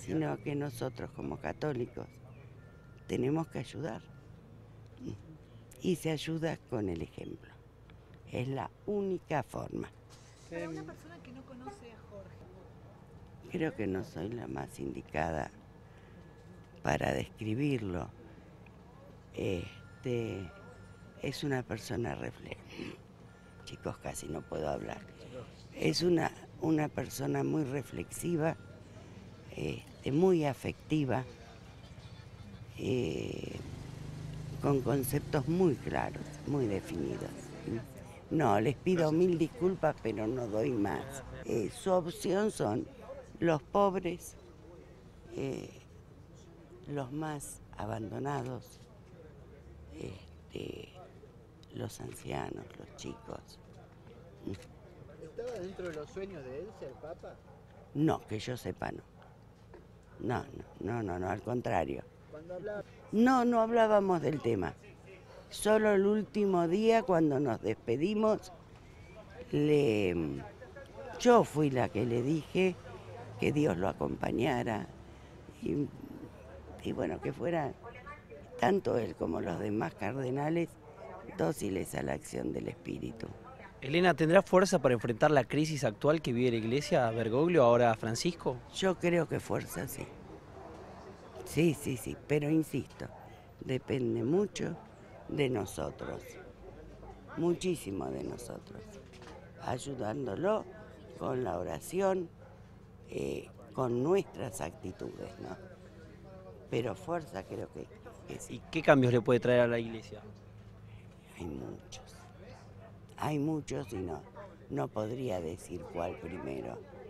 sino que nosotros como católicos tenemos que ayudar. Y se ayuda con el ejemplo. Es la única forma. Para una persona que no conoce a Jorge. Creo que no soy la más indicada para describirlo. Es una persona chicos, casi no puedo hablar. Es una persona muy reflexiva, muy afectiva, con conceptos muy claros, muy definidos. No, les pido mil disculpas, pero no doy más. Su opción son los pobres, los más abandonados, los ancianos, los chicos. ¿Estaba dentro de los sueños de él ser papa? No, que yo sepa no. No, al contrario. Cuando hablaba... No hablábamos del tema. Solo el último día, cuando nos despedimos, yo fui la que le dije que Dios lo acompañara y bueno, que fuera tanto él como los demás cardenales dóciles a la acción del Espíritu. Elena, ¿tendrá fuerza para enfrentar la crisis actual que vive la Iglesia, Bergoglio, ahora Francisco? Yo creo que fuerza sí. Sí, pero insisto, depende mucho de nosotros, muchísimo de nosotros, ayudándolo con la oración, con nuestras actitudes, ¿no? Pero fuerza creo que sí. ¿Y qué cambios le puede traer a la Iglesia? Hay muchos y no podría decir cuál primero.